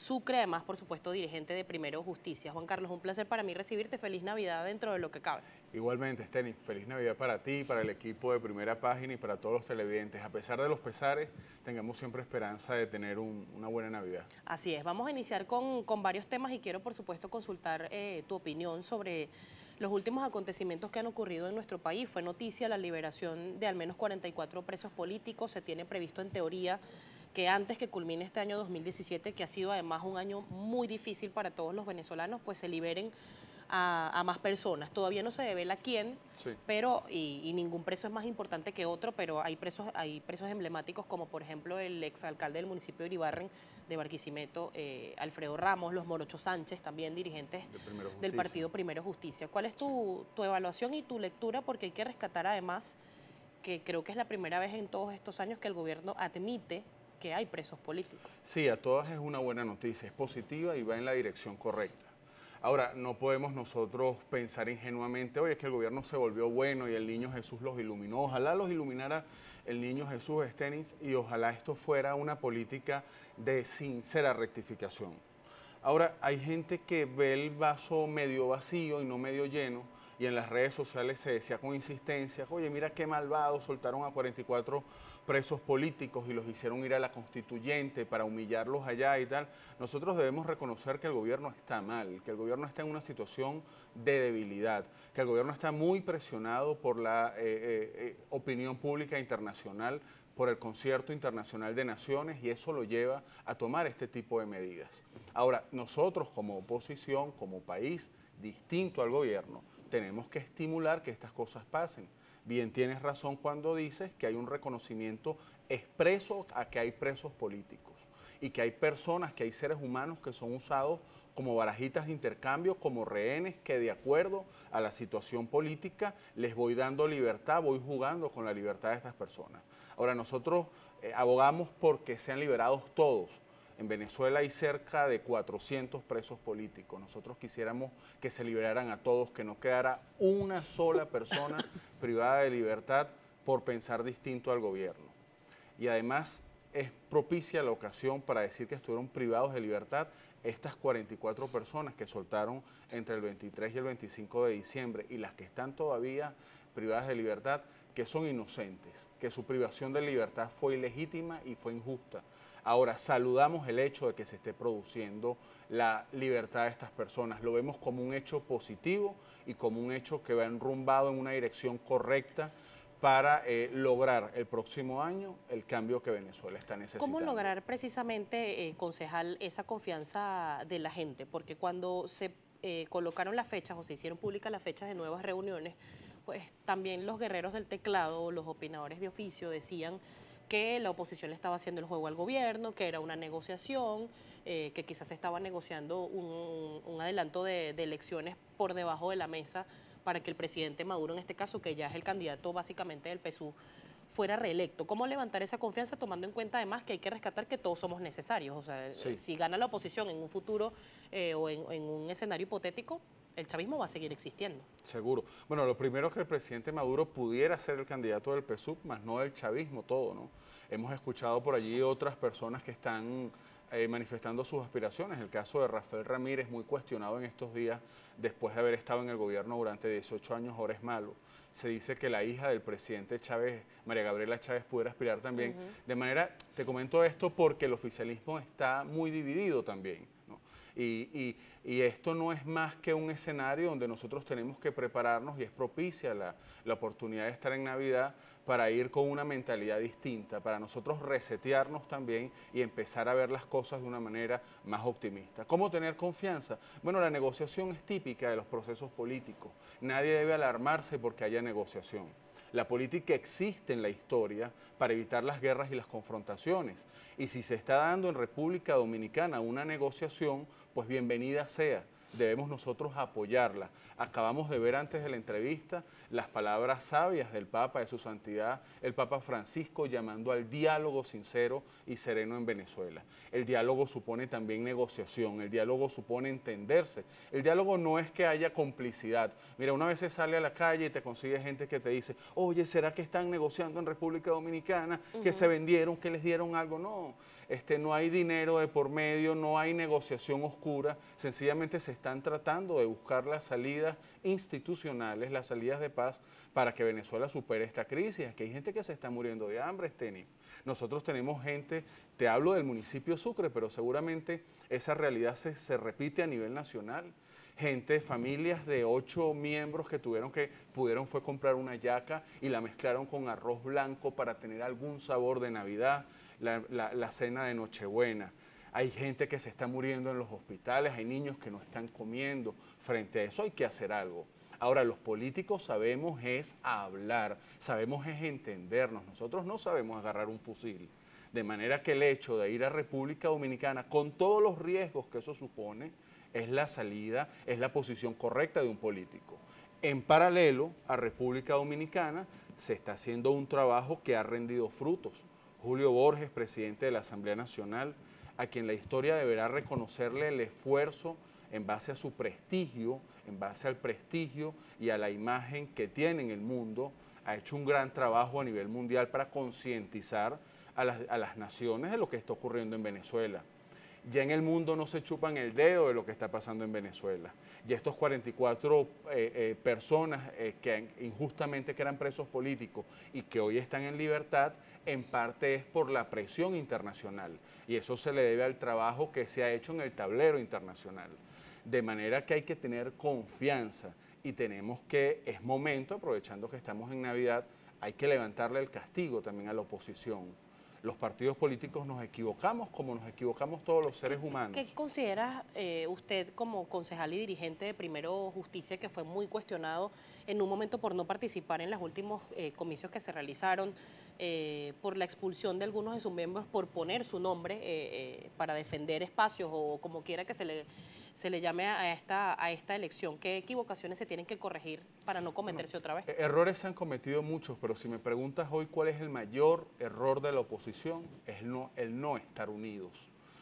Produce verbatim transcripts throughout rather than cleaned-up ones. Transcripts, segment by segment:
Sucre, además, por supuesto, dirigente de Primero Justicia. Juan Carlos, un placer para mí recibirte. Feliz Navidad dentro de lo que cabe. Igualmente, Steny, feliz Navidad para ti, para el equipo de Primera Página y para todos los televidentes. A pesar de los pesares, tengamos siempre esperanza de tener un, una buena Navidad. Así es, vamos a iniciar con, con varios temas y quiero, por supuesto, consultar eh, tu opinión sobre los últimos acontecimientos que han ocurrido en nuestro país. Fue noticia la liberación de al menos cuarenta y cuatro presos políticos. Se tiene previsto, en teoría, que antes que culmine este año dos mil diecisiete, que ha sido además un año muy difícil para todos los venezolanos, pues se liberen a, a más personas. Todavía no se devela quién, Sí. pero y, y ningún preso es más importante que otro, pero hay presos, hay presos emblemáticos como por ejemplo el exalcalde del municipio de Iribarren, de Barquisimeto, eh, Alfredo Ramos, los Morocho Sánchez, también dirigentes De del partido Primero Justicia. ¿Cuál es tu, tu evaluación y tu lectura? Porque hay que rescatar además que creo que es la primera vez en todos estos años que el gobierno admite que hay presos políticos. Sí, a todas es una buena noticia, es positiva y va en la dirección correcta. Ahora, no podemos nosotros pensar ingenuamente, oye, es que el gobierno se volvió bueno y el niño Jesús los iluminó. Ojalá los iluminara el niño Jesús, Steny, y ojalá esto fuera una política de sincera rectificación. Ahora, hay gente que ve el vaso medio vacío y no medio lleno, y en las redes sociales se decía con insistencia, oye, mira qué malvados, soltaron a cuarenta y cuatro presos políticos y los hicieron ir a la constituyente para humillarlos allá y tal. Nosotros debemos reconocer que el gobierno está mal, que el gobierno está en una situación de debilidad, que el gobierno está muy presionado por la eh, eh, eh, opinión pública internacional, por el Concierto Internacional de Naciones, y eso lo lleva a tomar este tipo de medidas. Ahora, nosotros como oposición, como país distinto al gobierno, tenemos que estimular que estas cosas pasen. Bien, tienes razón cuando dices que hay un reconocimiento expreso a que hay presos políticos y que hay personas, que hay seres humanos que son usados como barajitas de intercambio, como rehenes, que de acuerdo a la situación política les voy dando libertad, voy jugando con la libertad de estas personas. Ahora, nosotros eh, abogamos porque sean liberados todos. En Venezuela hay cerca de cuatrocientos presos políticos. Nosotros quisiéramos que se liberaran a todos, que no quedara una sola persona privada de libertad por pensar distinto al gobierno. Y además es propicia la ocasión para decir que estuvieron privados de libertad estas cuarenta y cuatro personas que soltaron entre el veintitrés y el veinticinco de diciembre y las que están todavía privadas de libertad, que son inocentes, que su privación de libertad fue ilegítima y fue injusta. Ahora, saludamos el hecho de que se esté produciendo la libertad de estas personas. Lo vemos como un hecho positivo y como un hecho que va enrumbado en una dirección correcta para eh, lograr el próximo año el cambio que Venezuela está necesitando. ¿Cómo lograr precisamente, eh, concejal, esa confianza de la gente? Porque cuando se eh, colocaron las fechas o se hicieron públicas las fechas de nuevas reuniones, pues también los guerreros del teclado, los opinadores de oficio decían que la oposición le estaba haciendo el juego al gobierno, que era una negociación, eh, que quizás se estaba negociando un, un adelanto de, de elecciones por debajo de la mesa para que el presidente Maduro, en este caso, que ya es el candidato básicamente del P S U, fuera reelecto. ¿Cómo levantar esa confianza tomando en cuenta además que hay que rescatar que todos somos necesarios? O sea, Sí. si gana la oposición en un futuro eh, o en, en un escenario hipotético, el chavismo va a seguir existiendo. Seguro. Bueno, lo primero es que el presidente Maduro pudiera ser el candidato del P S U V, más no del chavismo todo, ¿no? Hemos escuchado por allí otras personas que están eh, manifestando sus aspiraciones. El caso de Rafael Ramírez, muy cuestionado en estos días, después de haber estado en el gobierno durante dieciocho años, ahora es malo. Se dice que la hija del presidente Chávez, María Gabriela Chávez, pudiera aspirar también. Uh-huh. De manera, te comento esto porque el oficialismo está muy dividido también, ¿no? Y, y, y esto no es más que un escenario donde nosotros tenemos que prepararnos y es propicia la, la oportunidad de estar en Navidad para ir con una mentalidad distinta, para nosotros resetearnos también y empezar a ver las cosas de una manera más optimista. ¿Cómo tener confianza? Bueno, la negociación es típica de los procesos políticos. Nadie debe alarmarse porque haya negociación. La política existe en la historia para evitar las guerras y las confrontaciones. Y si se está dando en República Dominicana una negociación, pues bienvenida sea. debemos nosotros apoyarla. Acabamos de ver antes de la entrevista las palabras sabias del Papa, de su santidad, el Papa Francisco, llamando al diálogo sincero y sereno en Venezuela. El diálogo supone también negociación, el diálogo supone entenderse. El diálogo no es que haya complicidad. Mira, una vez se sale a la calle y te consigue gente que te dice, oye, ¿será que están negociando en República Dominicana? Uh-huh. Que se vendieron, que les dieron algo. No, este, no hay dinero de por medio, no hay negociación oscura. Sencillamente se están tratando de buscar las salidas institucionales, las salidas de paz para que Venezuela supere esta crisis. Es que hay gente que se está muriendo de hambre, Stenif. Nosotros tenemos gente, te hablo del municipio Sucre, pero seguramente esa realidad se, se repite a nivel nacional. Gente, familias de ocho miembros que tuvieron que, pudieron fue comprar una yaca y la mezclaron con arroz blanco para tener algún sabor de Navidad, la, la, la cena de Nochebuena. Hay gente que se está muriendo en los hospitales, hay niños que no están comiendo. Frente a eso hay que hacer algo. Ahora, los políticos sabemos es hablar, sabemos es entendernos. Nosotros no sabemos agarrar un fusil. De manera que el hecho de ir a República Dominicana, con todos los riesgos que eso supone, es la salida, es la posición correcta de un político. En paralelo a República Dominicana se está haciendo un trabajo que ha rendido frutos. Julio Borges, presidente de la Asamblea Nacional, a quien la historia deberá reconocerle el esfuerzo en base a su prestigio, en base al prestigio y a la imagen que tiene en el mundo, ha hecho un gran trabajo a nivel mundial para concientizar a las, a las naciones de lo que está ocurriendo en Venezuela. Ya en el mundo no se chupan el dedo de lo que está pasando en Venezuela. Ya estos cuarenta y cuatro eh, eh, personas eh, que injustamente que eran presos políticos y que hoy están en libertad, en parte es por la presión internacional. Y eso se le debe al trabajo que se ha hecho en el tablero internacional. De manera que hay que tener confianza y tenemos que, es momento, aprovechando que estamos en Navidad, hay que levantarle el castigo también a la oposición. Los partidos políticos nos equivocamos como nos equivocamos todos los seres humanos. ¿Qué considera eh, usted como concejal y dirigente de Primero Justicia, que fue muy cuestionado en un momento por no participar en los últimos eh, comicios que se realizaron, eh, por la expulsión de algunos de sus miembros por poner su nombre eh, eh, para defender espacios o como quiera que se le, se le llame a esta, a esta elección? ¿Qué equivocaciones se tienen que corregir para no cometerse otra vez? Errores se han cometido muchos, pero si me preguntas hoy cuál es el mayor error de la oposición, es no, el no estar unidos.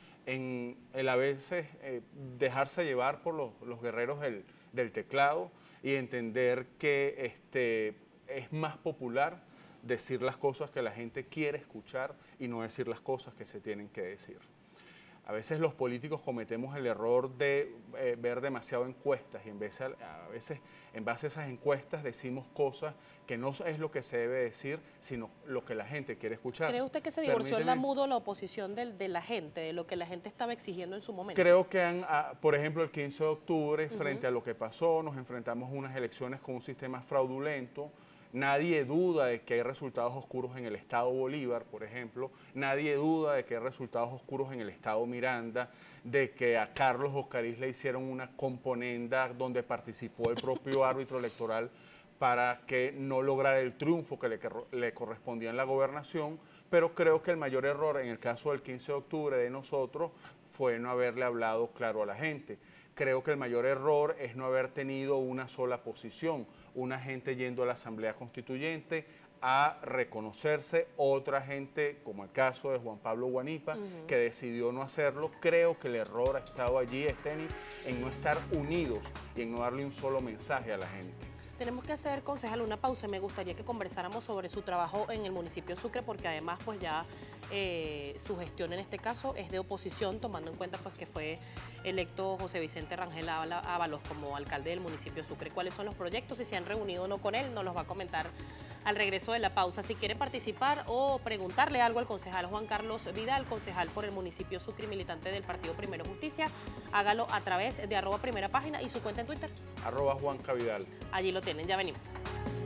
En el a veces eh, dejarse llevar por los, los guerreros del, del teclado y entender que este, es más popular decir las cosas que la gente quiere escuchar y no decir las cosas que se tienen que decir. A veces los políticos cometemos el error de eh, ver demasiado encuestas y en vez a, a veces en base a esas encuestas decimos cosas que no es lo que se debe decir, sino lo que la gente quiere escuchar. ¿Cree usted que se divorció en la mudo la oposición de, de la gente, de lo que la gente estaba exigiendo en su momento? Creo que, han, a, por ejemplo, el quince de octubre, uh-huh. frente a lo que pasó, nos enfrentamos a unas elecciones con un sistema fraudulento. Nadie duda de que hay resultados oscuros en el Estado Bolívar, por ejemplo. Nadie duda de que hay resultados oscuros en el Estado Miranda, de que a Carlos Oscariz le hicieron una componenda donde participó el propio árbitro electoral para que no lograra el triunfo que le, le correspondía en la gobernación. Pero creo que el mayor error en el caso del quince de octubre de nosotros fue no haberle hablado claro a la gente. Creo que el mayor error es no haber tenido una sola posición, una gente yendo a la Asamblea Constituyente a reconocerse, otra gente, como el caso de Juan Pablo Guanipa, uh-huh. que decidió no hacerlo. Creo que el error ha estado allí, Stenif, en no estar unidos y en no darle un solo mensaje a la gente. Tenemos que hacer, concejal, una pausa. Me gustaría que conversáramos sobre su trabajo en el municipio de Sucre, porque además pues ya eh, su gestión en este caso es de oposición, tomando en cuenta pues que fue electo José Vicente Rangel Ábalos como alcalde del municipio de Sucre. ¿Cuáles son los proyectos? Si se han reunido o no con él, nos los va a comentar al regreso de la pausa. Si quiere participar o preguntarle algo al concejal Juan Carlos Vidal, concejal por el municipio de Sucre y militante del partido Primero Justicia, hágalo a través de arroba primera página y su cuenta en Twitter. Arroba Juan Vidal. Allí lo tienen, ya venimos.